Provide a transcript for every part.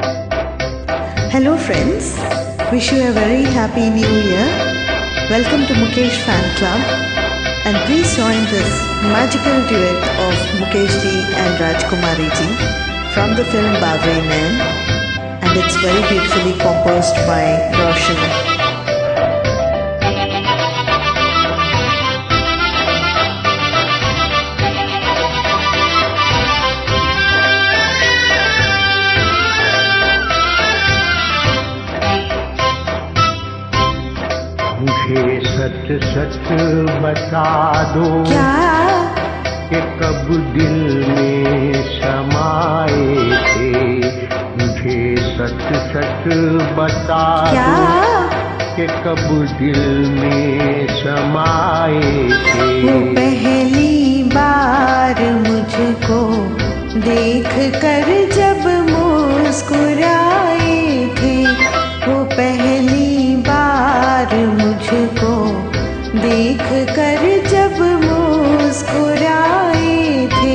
Hello friends, wish you a very happy new year. Welcome to Mukesh Fan Club and please join this magical duet of Mukesh ji and Rajkumari ji from the film Bawre Nain, and it's very beautifully composed by Roshan. मुझे सच सच बता दो क्या? कि कब दिल में समाए थे। मुझे सच सच बता दो कि कब दिल में समाए थे। वो पहली बार मुझको देख कर जब मुस्कुराए थे, वो पहली बार मुझको देख कर जब मुस्कुराए थे।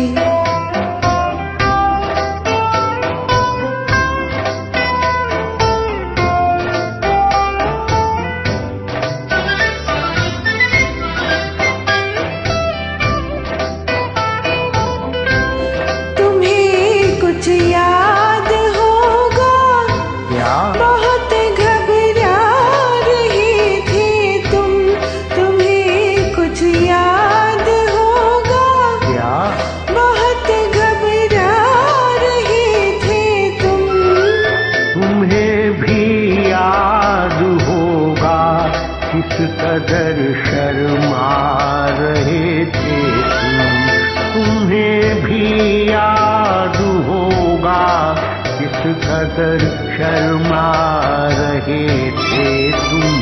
तुम्हें कुछ याद होगा क्या? बहुत घबरा रहे थे तुम, तुम्हें कुछ याद होगा क्या? बहुत घबरा रहे थे तुम। तुम्हें भी याद होगा किस कदर शर्मा रहे थे तुम। तुम्हें भी याद होगा किस कदर शर्मा रहे थे तुम।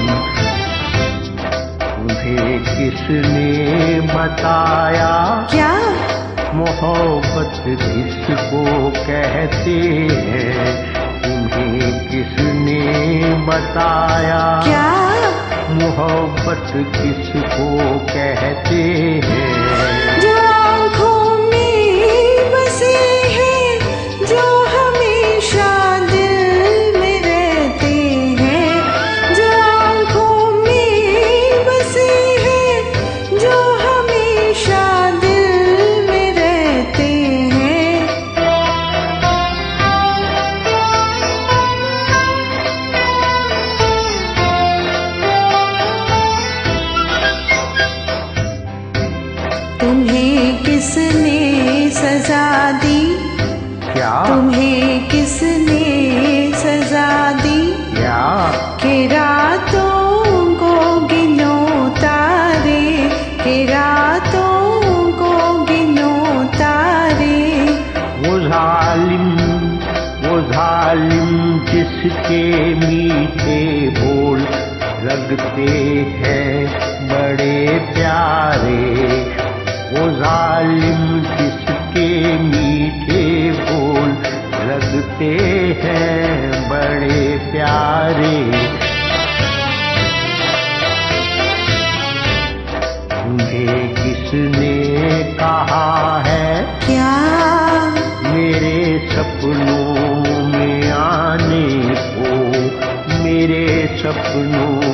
तुम्हें किसने बताया क्या? मोहब्बत किसको कहते हैं। तुम्हें किसने बताया क्या? मोहब्बत किसको कहते हैं। जो आँखों में बसे हैं, जो हमेशा दिल में रहते हैं, जो आँखों में बसे हैं, जो हमेशा दिल में रहते हैं। तुम्हें किसने सजा दी? क्या? तुम्हें किसने सजा दी? क्या? कि रातों को गिनो तारे, कि रातों को गिनो तारे। वो जालिम जिसके मीठे बोल लगते हैं बड़े प्यारे। वो जालिम जिसके मीठे बोल लगते हैं बड़े प्यारे। तुम्हें किसने कहा है क्या? मेरे सपनों में आने को, मेरे सपनों